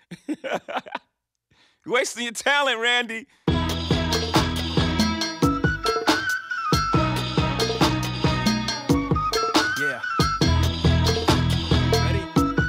You're wasting your talent, Randy. Yeah. Ready?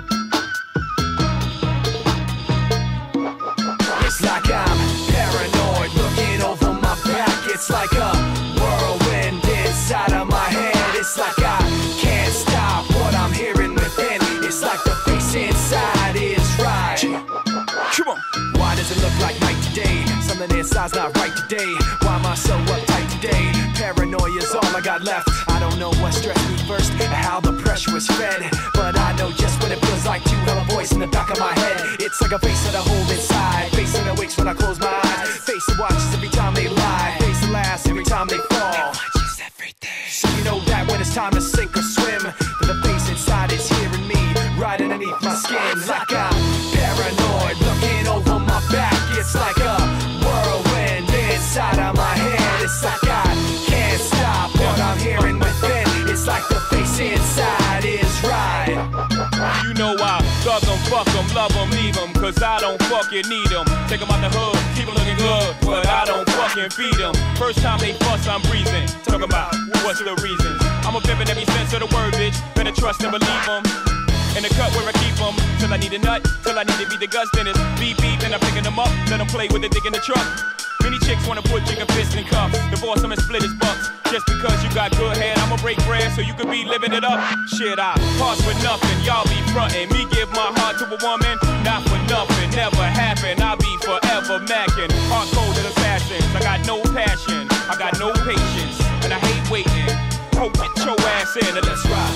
It's like I'm paranoid, looking over my back. It's like a whirlwind inside of my head. It's like I can't stop what I'm hearing within. It's like the face inside is right. Come on. Why does it look like night today? Something inside's not right today. Why am I so uptight today? Paranoia's all I got left. I don't know what stressed me first and how the pressure was fed, but I know just what it feels like to have a voice in the back of my head. It's like a face that I hold inside, face that awakes when I close my eyes, face that watches every time they lie, face that laughs every time they fall. So you know that when it's time to sink or swim, that the face inside is hearing me right underneath my skin. Like I'm paranoid, looking over my back. It's like a whirlwind inside of my head. It's like I can't stop what I'm hearing within. It's like the face inside is right. You know I thug 'em, fuck 'em, love 'em, leave 'em, cause I don't fucking need 'em. Take 'em out the hood, keep 'em looking good, but I don't fucking feed 'em. First time they fuss, I'm breathing. Talk about what's the reasons. I'm a pimp in every sense of the word, bitch. Better trust and believe 'em. In the cut where I keep 'em, till I need a nut, till I need to be the guts dentist. Beep beep, and I'm picking 'em up, let 'em play with the dick in the truck. Many chicks wanna put chicken fists in cuffs, divorce 'em and split his bucks. Just because you got good head, I'ma break bread so you could be living it up. Shit, I pass with nothing, y'all be frontin'. Me give my heart to a woman, not for nothing, never happen. I'll be forever mackin', hard coded assassins. I got no passion, I got no patience, and I hate waiting. Hope get your ass in and let's ride.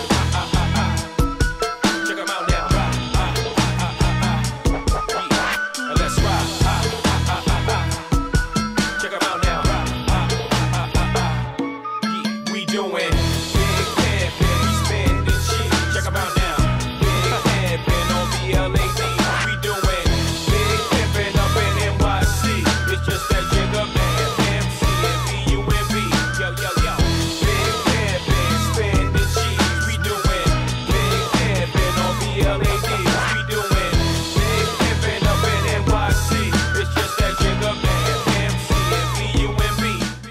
Check 'em out now. Yeah. Let's ride. Check 'em out now. Yeah. We doing big pimpin', we spending cheese. Check 'em out now. Big pimpin' on BLAD. We doing big pimpin' up in NYC. It's just that Jigga Man, MC and BUMB. Yo, yo, yo. Big pimpin', spending cheese. We doing big pimpin' on BLAD. We doing big pimpin' up in NYC. It's just that Jigga Man, MC and BUMB.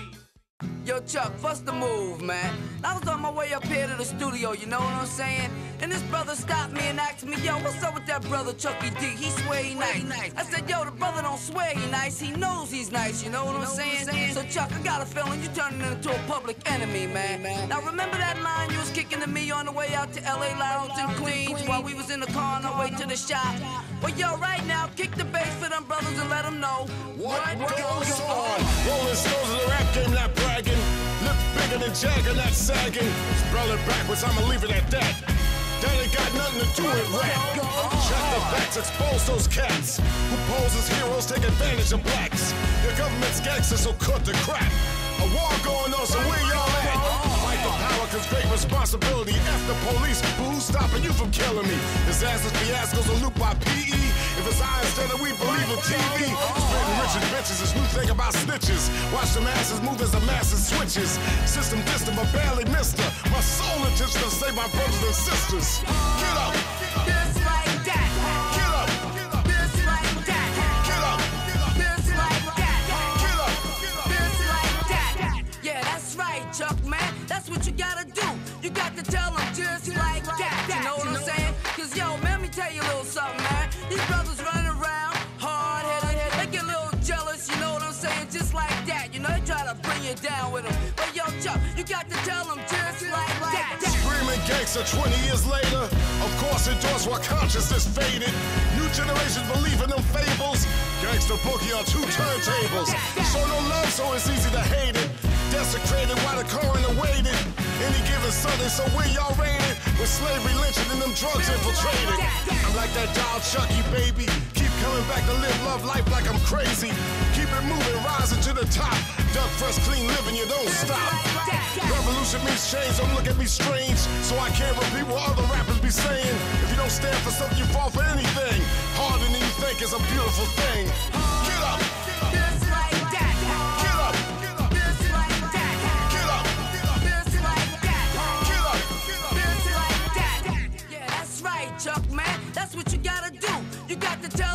Yo, Chuck, what's the move, man? I was on my way up here to the studio, you know what I'm saying? And this brother stopped me and asked me, yo, what's up with that brother Chucky D? He swear he nice. I said, yo, the brother don't swear he nice, he knows he's nice, you know what I'm saying? So, Chuck, I got a feeling you turning into a public enemy, man. Now, remember that line you was kicking to me on the way out to LA Lounge in Queens while we was in the car on our way to the shop? Well, yo, right now, kick the bass for them brothers and let them know What goes on? Rolling Stones of the rap game, not bragging. Lips bigger than Jagger, not sagging. Spell it backwards, I'ma leave it at that. That ain't got nothing to do with rap. Check the facts, expose those cats who pose as heroes, take advantage of blacks. Your government's gangsters, so cut the crap. A war going on, so where y'all at? Fight the power, cause great responsibility. F the police, but who's stopping you from killing me? Disasters, fiascos, are looped by PE. If it's I instead of we believe in TV. Spreading riches, bitches, this new thing about snitches. Watch the masses move as the masses switches. System distant, but barely missed her. My sole intention to save my brothers and sisters. Get up! just like that. Get up! Just like that. Get up! Just like that. Get up! Just like that. Yeah, that's right, Chuck, man. That's what you gotta do. You got to tell them just like that. You know what I'm saying? Cause, yo, man, let me tell you a little something, man. These brothers running around, hard-headed, they get a little jealous, you know what I'm saying? Just like that. You know, they try to bring you down with them. But, yo, Chuck, you got to tell them just like that. Screaming gangster 20 years later. Of course, endorse while consciousness faded. New generations believe in them fables. Gangster boogie on 2 turntables. Show no love, so it's easy to hate it. Desecrated while the coroner waited. Any given Sunday, so where y'all raided? With slavery lynching and them drugs infiltrated. I'm like that doll Chucky, baby. Keep coming back to live love life like I'm crazy. Keep it moving, rising to the top. Duck fresh, clean living, you don't stop. Revolution means change, don't look at me strange. So I can't repeat what other rappers be saying. If you don't stand for something, you fall for anything. Harder than you think is a beautiful thing. Get up! Just like that. Get up! Just like that. Get up! Just like that. Get up! Just like that. Yeah, that's right, Chuck, man. That's what you gotta do. You got to tell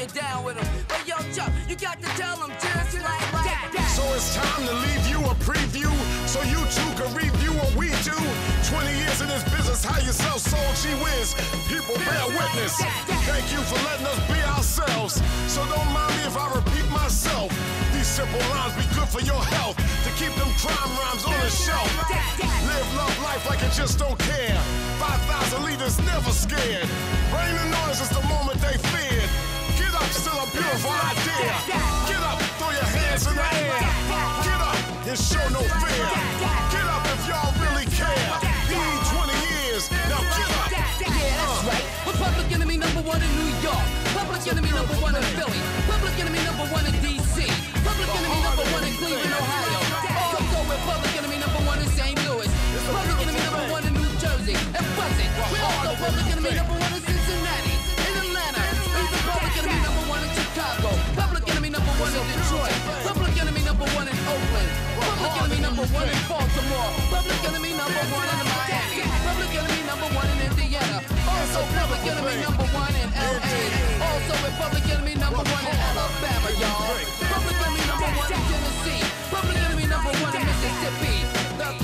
you're down with them. But yo, Chuck, you got to tell them just like that. So it's time to leave you a preview so you too can review what we do. 20 years in this business, how yourself sold, gee whiz. People bear witness. Thank you for letting us be ourselves. So don't mind me if I repeat myself. These simple lines be good for your health. To keep them crime rhymes on the shelf. Live, love life like you just don't care. 5,000 leaders never scared. Rain and noise is the moment they feared. Get up, still a beautiful idea. Get up, throw your hands in the air. Get up and show no fear. Get up if y'all really care. You need 20 years, now get up. Yeah, that's right. We're Public Enemy #1 in New York. Public Enemy #1 in Philly. Public Enemy #1 in DC. Public Enemy #1 in Cleveland, Ohio. Also, we're Public Enemy #1 in St. Louis. Public Enemy #1 in New Jersey. And Buzzard. We're also Public Enemy #1 in Cincinnati. In Atlanta. We're Public Enemy #1 in Chicago. Public Enemy #1 in Detroit. Public Enemy #1 in Oakland. Public Enemy #1 in Baltimore. Public Enemy #1 in Miami. Public Enemy #1 in Indiana. Also Public Enemy #1 in LA. Also with Public Enemy #1 in Alabama, y'all. Public Enemy #1 in Tennessee. Public Enemy #1 in Mississippi. That's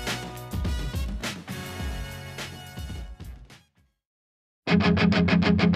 Just like that.